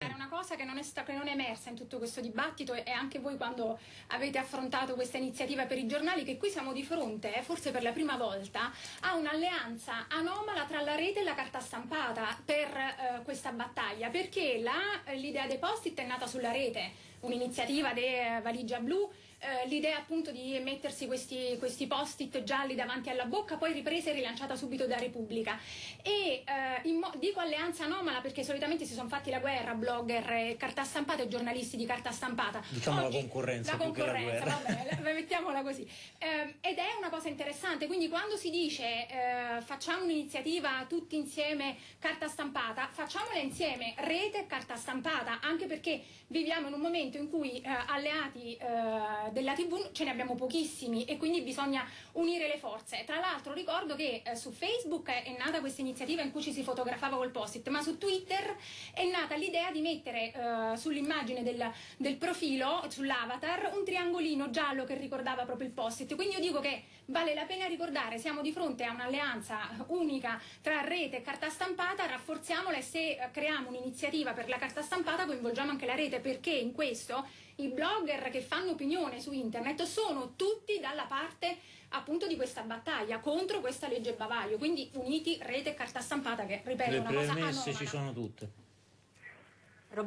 sottolineare una cosa che non è emersa in tutto questo dibattito, e anche voi quando avete affrontato questa iniziativa per i giornali, che qui siamo di fronte, forse per la prima volta, a un'alleanza anomala tra la rete e la carta stampata per questa battaglia, perché l'idea dei post-it è nata sulla rete, un'iniziativa di Valigia Blu, l'idea appunto di mettersi questi post-it gialli davanti alla bocca, poi ripresa e rilanciata subito da Repubblica. E dico alleanza anomala perché solitamente si sono fatti la guerra blogger, carta stampata e giornalisti di carta stampata. Diciamo oggi, la concorrenza più che la guerra. Vabbè, mettiamola così. Ed è una cosa interessante, quindi quando si dice facciamo un'iniziativa tutti insieme carta stampata, facciamola insieme rete e carta stampata, anche perché viviamo in un momento in cui alleati della TV ce ne abbiamo pochissimi e quindi bisogna unire le forze. Tra l'altro ricordo che su Facebook è nata questa iniziativa in cui ci si fotografava col post-it, ma su Twitter è nata l'idea di mettere sull'immagine del profilo, sull'avatar, un triangolino giallo che ricordava proprio il post-it. Quindi io dico che vale la pena ricordare, siamo di fronte a un'alleanza unica tra rete e carta stampata, rafforziamola, e se creiamo un'iniziativa per la carta stampata coinvolgiamo anche la rete, perché in questo i blogger che fanno opinione su internet sono tutti dalla parte appunto di questa battaglia contro questa legge bavaglio, quindi uniti rete e carta stampata, che ripeto è una cosa anomala. Le premesse ci sono tutte.